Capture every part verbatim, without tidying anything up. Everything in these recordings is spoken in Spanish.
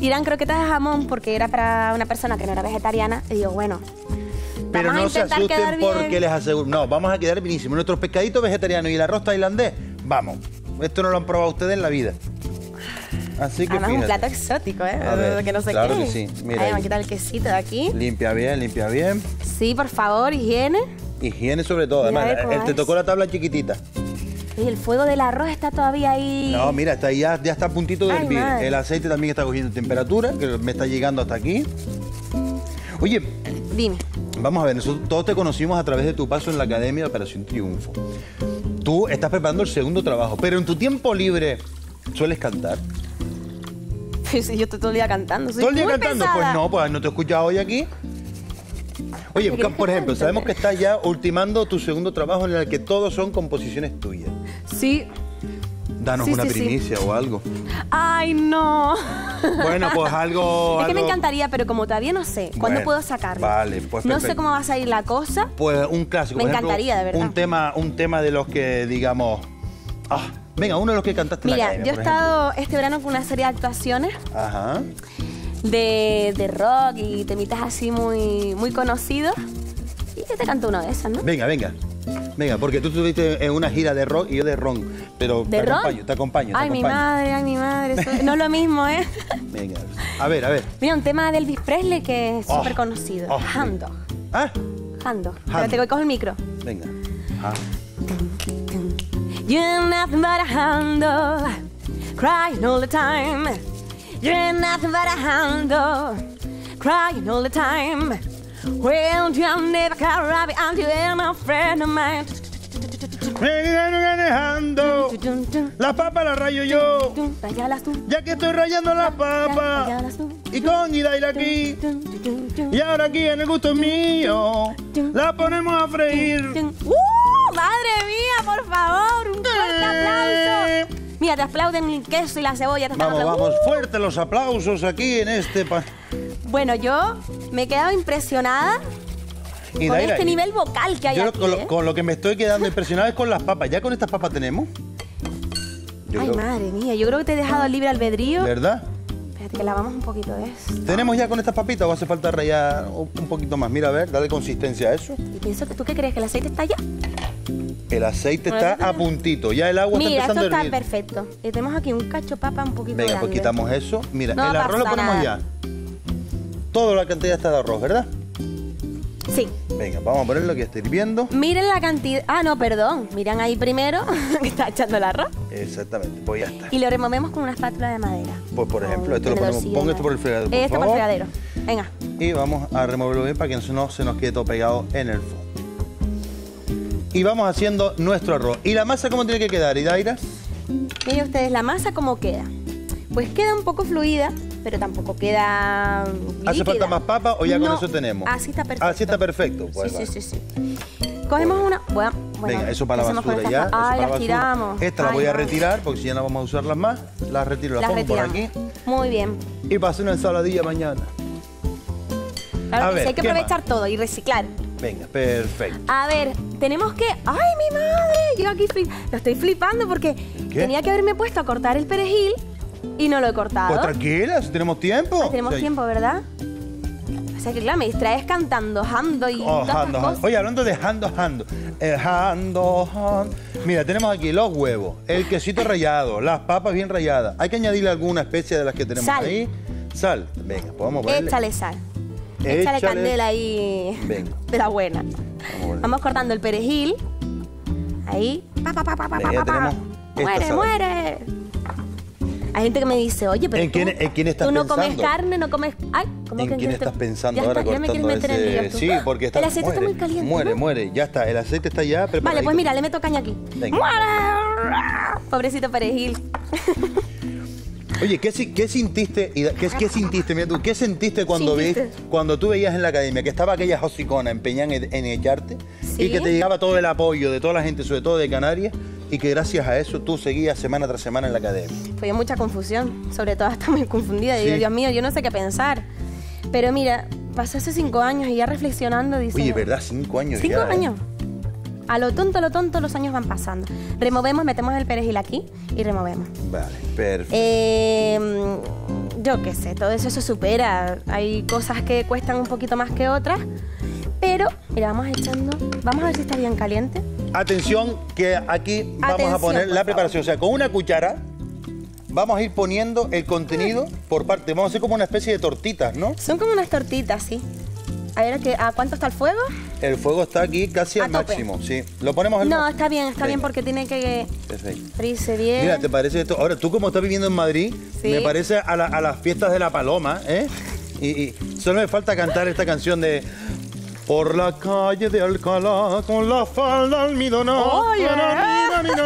Y eran croquetas de jamón porque era para una persona que no era vegetariana. Y digo, bueno, pero vamos no a se intentar asusten quedar bien. porque les aseguro... No, vamos a quedar bienísimos. Nuestros pescaditos vegetarianos y el arroz tailandés, vamos. Esto no lo han probado ustedes en la vida. Así que Además es un fíjate. plato exótico, ¿eh? A ver, que no sé claro qué. que sí. Mira Ahí, ahí. vamos a quitar el quesito de aquí. Limpia bien, limpia bien. Sí, por favor, higiene. Higiene sobre todo. Mira, Además, a ver cómo él te es. tocó la tabla chiquitita. Y el fuego del arroz está todavía ahí. No, mira, está ahí, ya, ya está a puntito de Ay, hervir. madre. El aceite también está cogiendo temperatura, que me está llegando hasta aquí. Oye, Dime. vamos a ver, nosotros todos te conocimos a través de tu paso en la Academia de Operación Triunfo. Tú estás preparando el segundo trabajo, pero en tu tiempo libre, ¿sueles cantar? Sí, yo estoy todo el día cantando. Soy ¿Todo el día muy cantando? pesada. Pues no, pues no te he escuchado hoy aquí. Oye, ¿Me quieres por que ejemplo, cante? sabemos que estás ya ultimando tu segundo trabajo en el que todos son composiciones tuyas. Sí. Danos Sí, una sí, sí. primicia o algo. Ay, no. Bueno, pues algo... Es que me algo- encantaría, pero como todavía no sé cuándo Bueno, puedo sacarlo. vale, pues No sé perfecto. cómo va a salir la cosa. Pues un clásico. Me por ejemplo, encantaría, de verdad. Un tema, un tema de los que, digamos... Ah, venga, uno de los que cantaste en la Mira, academia, yo he por ejemplo. estado este verano con una serie de actuaciones Ajá. de, de rock y temitas así muy, muy conocidos. Y yo te canto uno de esos, ¿no? Venga, venga. Venga, porque tú estuviste en una gira de rock y yo de ron. Pero ¿De te rock? acompaño, te acompaño, te Ay, mi acompaño. madre, ay, mi madre. eso- No es lo mismo, ¿eh? Venga, a ver, a ver. Mira, un tema de Elvis Presley que es Oh, súper conocido. oh, Hound Dog. Ah, Hound Dog. Espérate, voy a coger el micro. venga. Ah. You're nothing but a hound dog, crying all the time. You're nothing but a hound dog, crying all the time. Well, you'll never cry, Robbie, and you're my friend of mine. Venga, manejando. Las papas las rayo yo. Rayalas tú. Ya que estoy rayando las papas. Rayalas tú. Y con Gidaira aquí. Y ahora aquí en el gusto es mío. La ponemos a freír. ¡Uh! ¡Madre mía, por favor! ¡Un fuerte aplauso! Mira, te aplauden el queso y la cebolla. Te están Vamos, aplaudando. vamos, fuerte los aplausos aquí en este... pa- Bueno, yo me he quedado impresionada Y con Daira, este nivel vocal que hay yo aquí, con, lo, ¿eh? con lo que me estoy quedando impresionado es con las papas. ¿Ya con estas papas tenemos? Yo Ay, creo- madre mía, yo creo que te he dejado libre albedrío. ¿Verdad? Espérate que lavamos un poquito de esto. ¿Tenemos ya con estas papitas o hace falta rallar un un poquito más? Mira, a ver, dale consistencia a eso. Y pienso que tú qué crees, que el aceite está allá. El aceite Bueno, está a puntito. Ya el agua Mira, está esto empezando a está hervir. perfecto. Y tenemos aquí un cacho papa un poquito Venga, grande. pues quitamos eso. Mira, No el arroz lo pasa ponemos nada. ya. Toda la cantidad está de arroz, ¿verdad? Sí. Venga, vamos a ponerlo que está hirviendo. Miren la cantidad... Ah, no, perdón. Miran ahí primero que está echando el arroz. Exactamente, pues ya está. Y lo removemos con una espátula de madera. Pues por O ejemplo, un esto lo ponemos. tenedorcillo Pon de esto por el madera. fregadero, por Esto por el favor. fregadero. Venga. Y vamos a removerlo bien para que no se nos quede todo pegado en el fondo. Y vamos haciendo nuestro arroz. ¿Y la masa cómo tiene que quedar, Idaira? Miren ustedes la masa cómo queda. Pues queda un poco fluida, pero tampoco queda ¿Hace líquida. falta más papa o ya con No, eso tenemos? Así está perfecto. Así está perfecto. Pues sí, vale. sí, sí, sí. Cogemos una... Bueno, bueno, Venga, eso para la hacemos con basura esta- ya. eso Ay, para la las basura. tiramos. Esta la Ay, voy a no. retirar porque si ya no vamos a usarlas más. Las retiro, las, Las pongo por retiramos. aquí. Muy bien. Y para hacer una ensaladilla mañana. Claro A que ver, sí, hay que ¿qué aprovechar todo y reciclar. Venga, perfecto. A ver, tenemos que... ¡Ay, mi madre! Yo aquí flip... lo estoy flipando porque ¿Qué? tenía que haberme puesto a cortar el perejil y no lo he cortado. Pues tranquila, si tenemos tiempo. Ah, tenemos O sea, tiempo, ¿verdad? O sea que, claro, me distraes cantando, jando y Oh, todas estas hando, cosas. hando. Oye, hablando de hando, hando. Eh, hando, hando. Mira, tenemos aquí los huevos, el quesito rallado, las papas bien ralladas. Hay que añadirle alguna especie de las que tenemos Sal. ahí. Sal. Venga, pues vamos a ponerle. Échale sal. Échale. Échale candela ahí Venga. de la buena. Vamos a ponerle. Vamos cortando el perejil. Ahí. Pa, pa, pa, pa, pa, Venga, ya pa, pa. tenemos esta Muere, sal. muere. Hay gente que me dice, oye, pero ¿En tú, quién- en quién estás tú no comes pensando? carne, no comes... Ay, ¿cómo ¿En que quién te- estás pensando ya ahora está, ya me quieres cortando meter en ese- líos tú. Sí, porque está... El aceite muere, está muy caliente, Muere, ¿no? muere. Ya está, el aceite está ya preparado. Vale, pues mira, le meto caña aquí. Venga. ¡Muere! Pobrecito perejil. Oye, ¿qué, si- qué sintiste? Ida- ¿Qué, qué sintiste? Mira tú, ¿qué sentiste cuando, Sintiste. ves, cuando tú veías en la academia que estaba aquella hocicona empeñada en, en echarte Sí. y que te llegaba todo el apoyo de toda la gente, sobre todo de Canarias, y que gracias a eso tú seguías semana tras semana en la academia? Fue mucha confusión, sobre todo estaba muy confundida. Sí. Digo, Dios mío, yo no sé qué pensar. Pero mira, pasó hace cinco años y ya reflexionando dice... Oye, ¿verdad? Cinco años Cinco ya. ¿eh? años. A lo tonto, a lo tonto, los años van pasando. Removemos, metemos el perejil aquí y removemos. Vale, perfecto. Eh, yo qué sé, todo eso se supera. Hay cosas que cuestan un poquito más que otras. Pero, mira, vamos echando... Vamos a ver si está bien caliente. Atención, que aquí vamos Atención, a poner la por preparación. O sea, con una cuchara vamos a ir poniendo el contenido por parte. Vamos a hacer como una especie de tortitas, ¿no? Son como unas tortitas, sí. A ver, ¿a, ¿a cuánto está el fuego? El fuego está aquí casi A al tope. máximo, sí. ¿Lo ponemos al No, máximo? está bien, está bien Venga. porque tiene que Perfecto. freírse bien. Mira, ¿te parece esto? Ahora, tú como estás viviendo en Madrid, Sí. me parece a, la- a las fiestas de la Paloma, ¿eh? Y, y solo me falta cantar esta canción de... Por la calle de Alcalá, con la falda almidonada. Oh, yeah.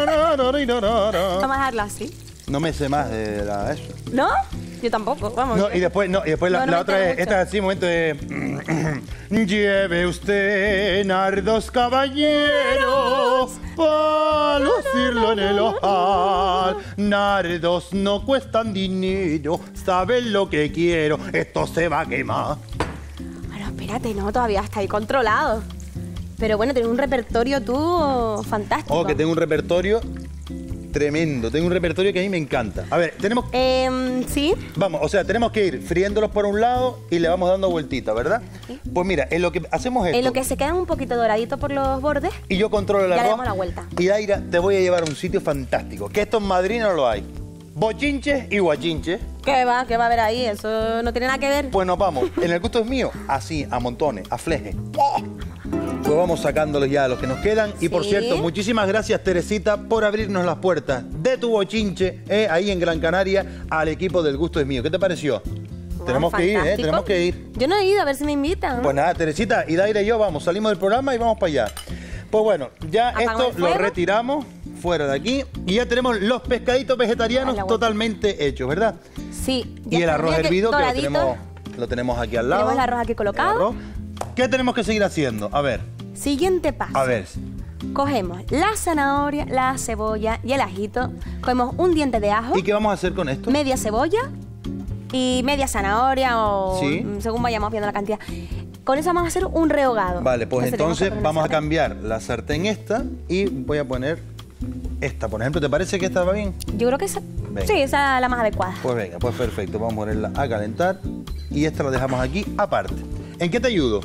No Vamos a dejarlo así. me sé más de la, eso. ¿No? Yo tampoco, vamos. No, y después, no, y después la, No, no la me otra tengo es, mucho. esta es así, momento de... Lleve usted nardos caballeros para lucirlo en el ojal. Nardos no cuestan dinero, saben lo que quiero, esto se va a quemar. Bueno, espérate, no, todavía está ahí controlado. Pero bueno, tienes un repertorio tú fantástico. Oh, que tengo un repertorio tremendo, tengo un repertorio que a mí me encanta. A ver, tenemos... Eh, sí. Vamos, o sea, tenemos que ir friéndolos por un lado y le vamos dando vueltita, ¿verdad? Pues mira, en lo que hacemos esto... En lo que se quedan un poquito doraditos por los bordes. Y yo controlo el Ya le arroz. damos la vuelta. Y Daira, te voy a llevar a un sitio fantástico, que esto en Madrid no lo hay. Bochinches y guachinches. ¿Qué va? ¿Qué va a haber ahí? Eso no tiene nada que ver. Pues nos vamos. En el gusto es mío, así, a montones, a fleje. Pues vamos sacándolos ya, los que nos quedan. Y por Sí. cierto, muchísimas gracias, Teresita, por abrirnos las puertas de tu bochinche, eh, ahí en Gran Canaria, al equipo del gusto es mío. ¿Qué te pareció? Tenemos que ir, ¿eh? Fantástico. Tenemos que ir. Yo no he ido, a ver si me invitan. Pues nada, Teresita y Daira y yo vamos, salimos del programa y vamos para allá. Pues bueno, ya Apagamos esto el lo fuego. retiramos fuera de aquí y ya tenemos los pescaditos vegetarianos Dale la vuelta. totalmente hechos, ¿verdad? Sí. Y el está, arroz mira que hervido que lo doradito. tenemos, lo tenemos aquí al lado. Tenemos el arroz aquí colocado. El arroz. ¿Qué tenemos que seguir haciendo? A ver, Siguiente paso. a ver. Cogemos la zanahoria, la cebolla y el ajito. Cogemos un diente de ajo, ¿Y qué vamos a hacer con esto? media cebolla y media zanahoria o Sí. mm, según vayamos viendo la cantidad. Con eso vamos a hacer un rehogado. Vale, pues Entonces tenemos que entonces poner vamos a una sartén. cambiar la sartén esta y voy a poner esta, por ejemplo. ¿Te parece que esta va bien? Yo creo que esa, Venga. sí, esa es la más adecuada. Pues venga, pues perfecto. Vamos a ponerla a calentar y esta la dejamos aquí aparte. ¿En qué te ayudo?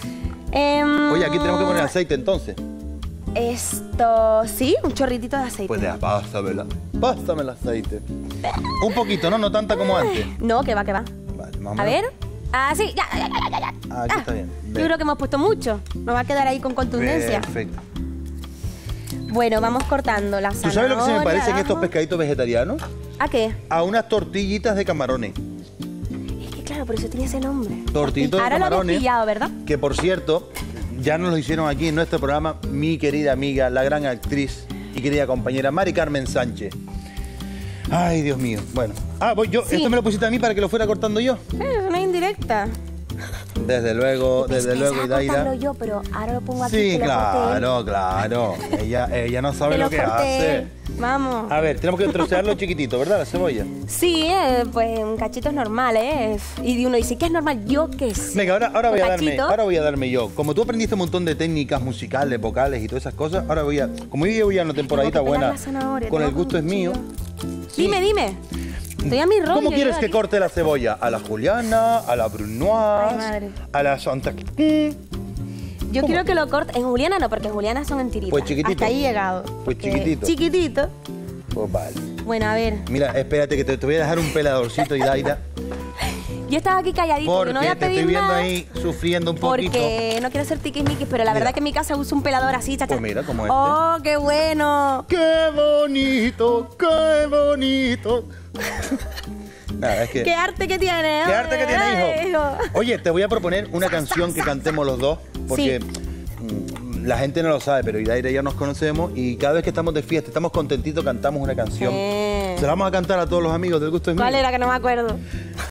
Em, Oye, aquí tenemos que poner aceite entonces. Esto, sí, un chorritito de aceite. Pues ya, pásamela. Pásame el aceite. Un poquito, ¿no? No tanta como antes. No, que va, que va. Vale, más o A menos. ver. Ah, sí, ya, ya, ya, ya, ya. Ah, aquí está bien. Yo creo que hemos puesto mucho. Nos va a quedar ahí con contundencia. Perfecto. Bueno, vamos cortando la zanahoria. ¿Tú sabes lo que se me parecen el estos ajo. pescaditos vegetarianos? ¿A qué? A unas tortillitas de camarones. Es que claro, por eso tiene ese nombre. Tortitos de Ahora lo habías camarones. pillado, ¿verdad? Que por cierto, ya nos lo hicieron aquí en nuestro programa mi querida amiga, la gran actriz y querida compañera Mari Carmen Sánchez. Ay, Dios mío. Bueno. Ah, voy yo. Sí. Esto me lo pusiste a mí para que lo fuera cortando yo. Eh, Es una indirecta. Desde luego, desde Pensaba luego, Idaira. cortarlo yo, pero ahora lo pongo aquí. Sí, que lo corte él. claro, claro. Ella, ella no sabe Que lo lo que corte hace. él. Vamos. A ver, tenemos que trocearlo chiquitito, ¿verdad? La cebolla. Sí, eh, pues un cachito es normal, ¿eh? Y uno dice que es normal, yo qué sé. Venga, ahora, ahora voy a Un darme, cachito. ahora voy a darme yo. Como tú aprendiste un montón de técnicas musicales, vocales y todas esas cosas, ahora voy a. Como yo llevo ya una temporadita Tengo que pelar buena la zanahoria, con el tengo gusto es un mío. cuchillo. Sí. Dime, dime. Estoy a mi rollo. ¿Cómo yo quieres que aquí. corte la cebolla? ¿A la juliana? ¿A la Ay, brunoise? madre. ¿A la santa? Yo ¿Cómo? quiero que lo corte. En juliana no, porque en juliana son en tiritas. Pues chiquitito. Hasta ahí he llegado. Pues porque- chiquitito. Chiquitito. Pues vale. Bueno, a ver. Mira, espérate que te, te voy a dejar un peladorcito, Idaira. Yo estaba aquí calladito. Porque Yo no voy a te pedir estoy viendo nada. ahí sufriendo un poquito. Porque no quiero ser tiquismiquis, pero la Mira. verdad que en mi casa uso un pelador así, chacha. Pues mira, como este. ¡Oh, qué bueno! ¡Qué bonito! ¡Qué bonito! Nada, es que... ¡Qué arte que tiene! ¿Qué arte que tiene, Ay, hijo? Oye, te voy a proponer una canción que cantemos los dos, porque mm, la gente no lo sabe, pero Idaira y yo nos conocemos y cada vez que estamos de fiesta, estamos contentitos, cantamos una canción. Eh. Se la vamos a cantar a todos los amigos del gusto es mío. ¿Cuál era que no me acuerdo?